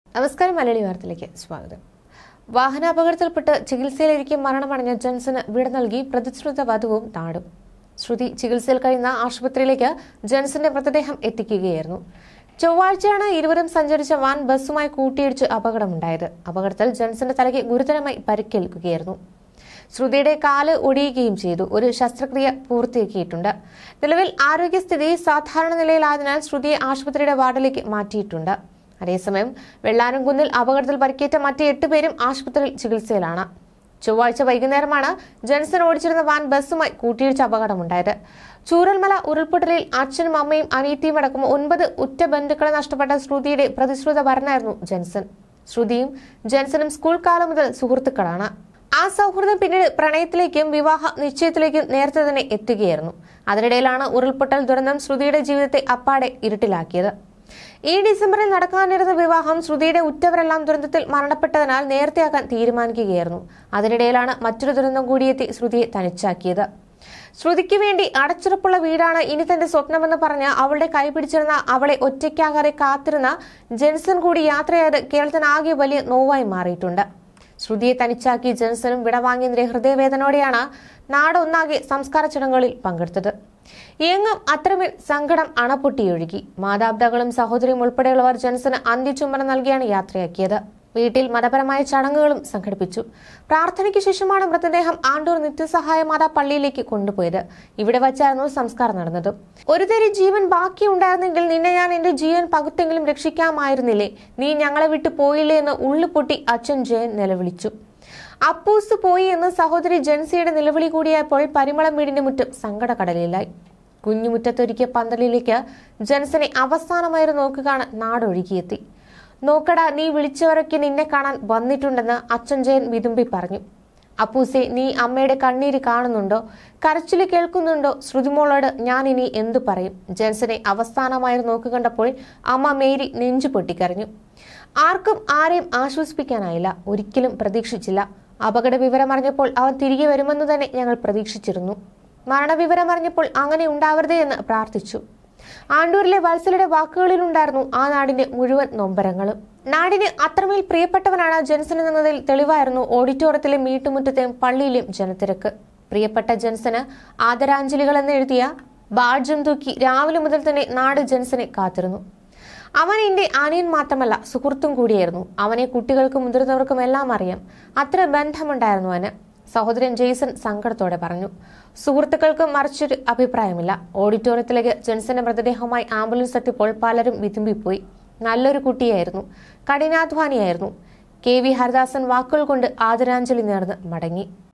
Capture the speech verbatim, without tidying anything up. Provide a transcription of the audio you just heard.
നമസ്കാരം, മലയാളി വാർത്തയിലേക്ക് സ്വാഗതം. വാഹനാപകടത്തിൽപ്പെട്ട് ചികിത്സയിലിരിക്കെ മരണമടഞ്ഞ ജൻസന് വിട നൽകി പ്രതിശ്രുത വധുവും നാടും. ശ്രുതി ചികിത്സയിൽ കഴിയുന്ന ആശുപത്രിയിലേക്ക് ജൻസന്റെ മൃതദേഹം എത്തിക്കുകയായിരുന്നു. ചൊവ്വാഴ്ചയാണ് ഇരുവരും സഞ്ചരിച്ച വാൻ ബസ്സുമായി കൂട്ടിയിടിച്ച് അപകടമുണ്ടായത്. അപകടത്തിൽ ജൻസന്റെ തലയ്ക്ക് ഗുരുതരമായി പരിക്കേൽക്കുകയായിരുന്നു. ശ്രുതിയുടെ കാല് ഒടിയുകയും ചെയ്തു. ഒരു ശസ്ത്രക്രിയ പൂർത്തിയാക്കിയിട്ടുണ്ട്. നിലവിൽ ആരോഗ്യസ്ഥിതി സാധാരണ നിലയിലായതിനാൽ ശ്രുതിയെ ആശുപത്രിയുടെ വാർഡിലേക്ക് മാറ്റിയിട്ടുണ്ട്. അതേസമയം വെള്ളാരംകുന്നിൽ അപകടത്തിൽ പരിക്കേറ്റ മറ്റ് എട്ട് പേരും ആശുപത്രിയിൽ ചികിത്സയിലാണ്. ചൊവ്വാഴ്ച വൈകുന്നേരമാണ് ജൻസൺ ഓടിച്ചിരുന്ന വാൻ ബസ്സുമായി കൂട്ടിയിടിച്ച അപകടമുണ്ടായത്. ചൂരൽമല ഉരുൾപൊട്ടലിൽ അച്ഛനും അമ്മയും അനിയത്തിയും അടക്കം ഒൻപത് ഉറ്റ ബന്ധുക്കളെ നഷ്ടപ്പെട്ട ശ്രുതിയുടെ പ്രതിശ്രുത വരനായിരുന്നു ജൻസൺ. ശ്രുതിയും ജൻസനും സ്കൂൾ കാലം മുതൽ സുഹൃത്തുക്കളാണ്. ആ സൗഹൃദം പിന്നീട് പ്രണയത്തിലേക്കും വിവാഹ നിശ്ചയത്തിലേക്കും നേരത്തെ തന്നെ എത്തുകയായിരുന്നു. അതിനിടയിലാണ് ഉരുൾപൊട്ടൽ ദുരന്തം ശ്രുതിയുടെ ജീവിതത്തെ അപ്പാടെ ഇരുട്ടിലാക്കിയത്. ഈ ഡിസംബറിൽ നടക്കാനിരുന്ന വിവാഹം ശ്രുതിയുടെ ഉറ്റവരെല്ലാം ദുരന്തത്തിൽ മരണപ്പെട്ടതിനാൽ നേരത്തെയാക്കാൻ തീരുമാനിക്കുകയായിരുന്നു. അതിനിടയിലാണ് മറ്റൊരു ദുരന്തം കൂടിയെത്തി ശ്രുതിയെ തനിച്ചാക്കിയത്. ശ്രുതിക്ക് വേണ്ടി അടച്ചുറപ്പുള്ള വീടാണ് ഇനി തന്റെ സ്വപ്നമെന്ന് പറഞ്ഞ് അവളുടെ കൈ പിടിച്ചിരുന്ന അവളെ ഒറ്റയ്ക്കാകാതെ കാത്തിരുന്ന ജൻസൺ കൂടി യാത്രയായത് കേരളത്തിനാകെ വലിയ നോവായി മാറിയിട്ടുണ്ട്. ശ്രുതിയെ തനിച്ചാക്കി ജൻസനും വിടവാങ്ങിയതിന്റെ ഹൃദയവേദനയോടെയാണ് നാടൊന്നാകെ സംസ്കാര ചടങ്ങുകളിൽ പങ്കെടുത്തത്. എങ്ങും അത്രമേൽ സങ്കടം അണപൊട്ടിയൊഴുകി. മാതാപിതാക്കളും സഹോദരിയും ഉൾപ്പെടെയുള്ളവർ ജൻസന് അന്ത്യചുംബനം നൽകിയാണ് യാത്രയാക്കിയത്. വീട്ടിൽ മതപരമായ ചടങ്ങുകളും സംഘടിപ്പിച്ചു. പ്രാർത്ഥനയ്ക്ക് ശേഷമാണ് മൃതദേഹം ആണ്ടൂർ നിത്യസഹായ മാതാ പള്ളിയിലേക്ക് കൊണ്ടുപോയത്. ഇവിടെ വച്ചായിരുന്നു സംസ്കാരം നടന്നത്. ഒരു തരി ജീവൻ ബാക്കിയുണ്ടായിരുന്നെങ്കിൽ നിന്നെ ഞാൻ എന്റെ ജീവൻ പകുത്തെങ്കിലും രക്ഷിക്കാമായിരുന്നില്ലേ, നീ ഞങ്ങളെ വിട്ടു പോയില്ലേ എന്ന് ഉള്ളുപൊട്ടി അച്ഛൻ ജയൻ നിലവിളിച്ചു. അപ്പൂസ് പോയി എന്ന് സഹോദരി ജൻസിയുടെ നിലവിളി കൂടിയായപ്പോൾ പരിമളം വീടിന്റെ മുറ്റം സങ്കടക്കടലിലായി. കുഞ്ഞുമുറ്റത്തൊരുക്കിയ പന്തലിലേക്ക് ജൻസനെ അവസാനമായിരുന്നു നോക്കുകയാണ് നാടൊഴുകിയെത്തി. നോക്കടാ, നീ വിളിച്ചവരൊക്കെ നിന്നെ കാണാൻ വന്നിട്ടുണ്ടെന്ന് അച്ഛൻ ജയൻ വിതുമ്പി പറഞ്ഞു. അപ്പൂസെ, നീ അമ്മയുടെ കണ്ണീര് കാണുന്നുണ്ടോ? കരച്ചില് കേൾക്കുന്നുണ്ടോ? ശ്രുതിമോളോട് ഞാൻ ഇനി എന്തു പറയും? ജൻസനെ അവസാനമായി നോക്കുകണ്ടപ്പോൾ അമ്മ മേരി നെഞ്ചു പൊട്ടിക്കരഞ്ഞു. ആർക്കും ആരെയും ആശ്വസിപ്പിക്കാനായില്ല. ഒരിക്കലും പ്രതീക്ഷിച്ചില്ല. അപകട വിവരമറിഞ്ഞപ്പോൾ അവൻ തിരികെ വരുമെന്ന് തന്നെ ഞങ്ങൾ പ്രതീക്ഷിച്ചിരുന്നു. മരണവിവരമറിഞ്ഞപ്പോൾ അങ്ങനെ ഉണ്ടാവരുതേ എന്ന് പ്രാർത്ഥിച്ചു. ആണ്ടൂരിലെ വത്സലയുടെ വാക്കുകളിലുണ്ടായിരുന്നു ആ നാടിന്റെ മുഴുവൻ നൊമ്പരങ്ങളും. നാടിന് അത്രമേൽ പ്രിയപ്പെട്ടവനാണ് ജൻസൺ എന്നതിൽ തെളിവായിരുന്നു ഓഡിറ്റോറിയത്തിലെ വീട്ടുമുറ്റത്തെയും പള്ളിയിലെയും ജനത്തിരക്ക്. പ്രിയപ്പെട്ട ജൻസന് ആദരാഞ്ജലികൾ എന്നെഴുതിയ ബാഡ്ജും തൂക്കി രാവിലെ മുതൽ തന്നെ നാട് ജൻസനെ കാത്തിരുന്നു. അവൻ എന്റെ അനിയൻ മാത്രമല്ല, സുഹൃത്തും കൂടിയായിരുന്നു. അവനെ കുട്ടികൾക്കും മുതിർന്നവർക്കും എല്ലാം അറിയാം. അത്ര ബന്ധമുണ്ടായിരുന്നു അവന്, സഹോദരൻ ജെയ്സൺ സങ്കടത്തോടെ പറഞ്ഞു. സുഹൃത്തുക്കൾക്കും മറിച്ചൊരു അഭിപ്രായമില്ല. ഓഡിറ്റോറിയത്തിലേക്ക് ജൻസന്റെ മൃതദേഹവുമായി ആംബുലൻസ് എത്തിയപ്പോൾ പലരും വിതുമ്പിപ്പോയി. നല്ലൊരു കുട്ടിയായിരുന്നു, കഠിനാധ്വാനിയായിരുന്നു. കെ വി ഹരിദാസൻ വാക്കുകൾ കൊണ്ട് ആദരാഞ്ജലി നേർന്ന് മടങ്ങി.